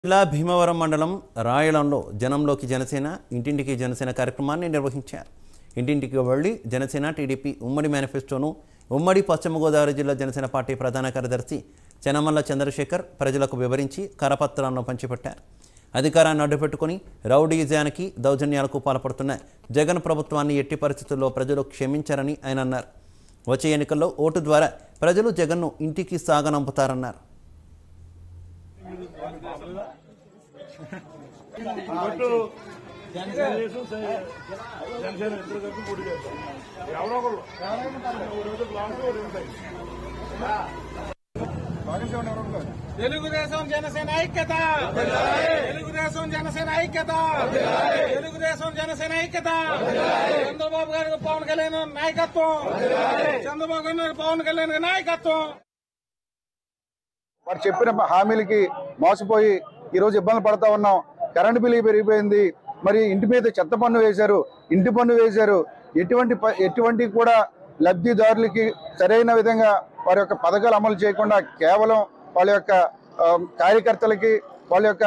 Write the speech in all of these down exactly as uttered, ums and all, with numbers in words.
జిల్లా భీమవరం మండలం రాయలంలో జనంలోకి జనసేన ఇంటింటికి జనసేన కార్యక్రమాన్ని నిర్వహించారు. ఇంటింటికి వెళ్లి జనసేన టీడీపీ ఉమ్మడి మేనిఫెస్టోను ఉమ్మడి పశ్చిమ గోదావరి జిల్లా జనసేన పార్టీ ప్రధాన కార్యదర్శి చెనమల్ల చంద్రశేఖర్ ప్రజలకు వివరించి కరపత్రాలను పంచిపెట్టారు. అధికారాన్ని అడ్డుపెట్టుకుని రౌడీజానికి దౌర్జన్యాలకు పాల్పడుతున్న జగన్ ప్రభుత్వాన్ని ఎట్టి పరిస్థితుల్లో ప్రజలు క్షమించారని ఆయన అన్నారు. వచ్చే ఎన్నికల్లో ఓటు ద్వారా ప్రజలు జగన్ను ఇంటికి సాగనంపుతారన్నారు. తెలుగుదేశం జనసేన ఐక్యత, తెలుగుదేశం జనసేన ఐక్యత, తెలుగుదేశం జనసేన ఐక్యత. చంద్రబాబు గారికి పవన్ కళ్యాణ్ నాయకత్వం, చంద్రబాబు గారికి పవన్ కళ్యాణ్ నాయకత్వం. వారు చెప్పిన హామీలకి మోసపోయి ఈరోజు ఇబ్బందులు పడతా ఉన్నాం. కరెంటు బిల్లు పెరిగిపోయింది, మరి ఇంటి మీద చెత్త పన్ను వేశారు, ఇంటి పన్ను వేశారు. ఎటువంటి ఎటువంటి కూడా లబ్ధిదారులకి సరైన విధంగా వారి యొక్క పథకాలు అమలు చేయకుండా కేవలం వాళ్ళ యొక్క కార్యకర్తలకి వాళ్ళ యొక్క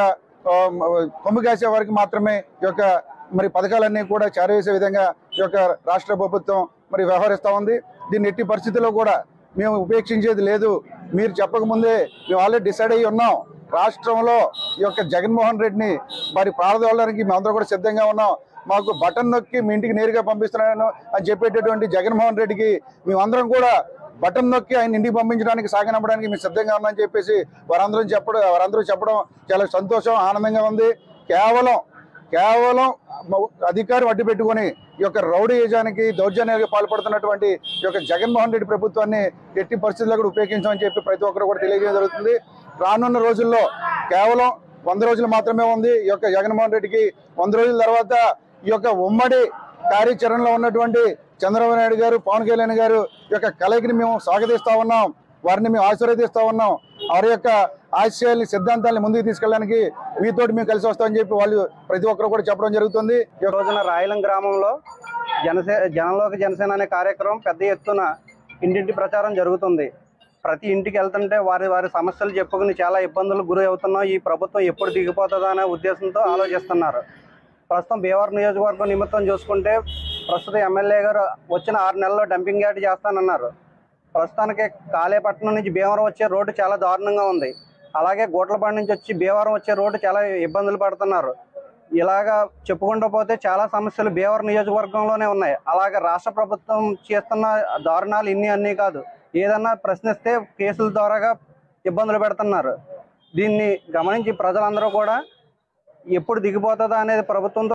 కొమ్ము కాసే వారికి మాత్రమే ఈ యొక్క మరి పథకాలన్నీ కూడా చేరవేసే విధంగా ఈ యొక్క రాష్ట్ర ప్రభుత్వం మరి వ్యవహరిస్తూ ఉంది. దీన్ని ఎట్టి పరిస్థితుల్లో కూడా మేము ఉపేక్షించేది లేదు. మీరు చెప్పకముందే మేము ఆల్రెడీ డిసైడ్ అయ్యి ఉన్నాం. రాష్ట్రంలో ఈ యొక్క జగన్మోహన్ రెడ్డిని మరి ప్రారంభించడానికి మేమందరూ కూడా సిద్ధంగా ఉన్నాం. మాకు బటన్ నొక్కి మీ ఇంటికి నేరుగా పంపిస్తున్నాను అని చెప్పేటటువంటి జగన్మోహన్ రెడ్డికి మేమందరం కూడా బటన్ నొక్కి ఆయన ఇంటికి పంపించడానికి సాగనంపడానికి మేము సిద్ధంగా ఉన్నామని చెప్పేసి వారందరూ చెప్పడం వారందరూ చెప్పడం చాలా సంతోషం, ఆనందంగా ఉంది. కేవలం కేవలం అధికారం అడ్డు పెట్టుకుని ఈ యొక్క రౌడీజానికి దౌర్జన్యానికి పాల్పడుతున్నటువంటి ఈ యొక్క జగన్మోహన్ రెడ్డి ప్రభుత్వాన్ని ఎట్టి పరిస్థితుల్లో కూడా ఉపయోగించమని చెప్పి ప్రతి ఒక్కరు కూడా తెలియజేయడం జరుగుతుంది. రానున్న రోజుల్లో కేవలం వంద రోజులు మాత్రమే ఉంది ఈ యొక్క జగన్మోహన్ రెడ్డికి. వంద రోజుల తర్వాత ఈ యొక్క ఉమ్మడి కార్యాచరణలో ఉన్నటువంటి చంద్రబాబు నాయుడు గారు, పవన్ కళ్యాణ్ గారు ఈ యొక్క కలయికని మేము స్వాగతిస్తా ఉన్నాం. వారిని మేము ఆశీర్వదిస్తా ఉన్నాం. వారి యొక్క ఆశయాల్ని సిద్ధాంతాలని ముందుకు తీసుకెళ్ళడానికి మీతోటి మేము కలిసి వస్తామని చెప్పి వాళ్ళు ప్రతి ఒక్కరు కూడా చెప్పడం జరుగుతుంది. ఈ రోజున రాయలం గ్రామంలో జనసే జనంలోకి జనసేన అనే కార్యక్రమం పెద్ద ఎత్తున ఇంటింటి ప్రచారం జరుగుతుంది. ప్రతి ఇంటికి వెళ్తుంటే వారి వారి సమస్యలు చెప్పుకుని చాలా ఇబ్బందులకు గురి అవుతున్నాం. ఈ ప్రభుత్వం ఎప్పుడు దిగిపోతుందా అనే ఉద్దేశంతో ఆలోచిస్తున్నారు. ప్రస్తుతం భీమవరం నియోజకవర్గం నిమిత్తం చూసుకుంటే ప్రస్తుతం ఎమ్మెల్యే గారు వచ్చిన ఆరు నెలల్లో డంపింగ్ యార్డ్ చేస్తానన్నారు. ప్రస్తుతానికి కాళేపట్నం నుంచి భీమవరం వచ్చే రోడ్డు చాలా దారుణంగా ఉంది. అలాగే గోట్లపాడు నుంచి వచ్చి భీమవరం వచ్చే రోడ్డు చాలా ఇబ్బందులు పడుతున్నారు. ఇలాగా చెప్పుకుంటూ పోతే చాలా సమస్యలు భీమవరం నియోజకవర్గంలోనే ఉన్నాయి. అలాగే రాష్ట్ర ప్రభుత్వం చేస్తున్న దారుణాలు ఇన్ని అన్నీ కాదు, ఏదన్నా ప్రశ్నిస్తే కేసుల ద్వారాగా ఇబ్బందులు పెడుతున్నారు. దీన్ని గమనించి ప్రజలందరూ కూడా ఎప్పుడు దిగిపోతుందా అనేది ప్రభుత్వంతో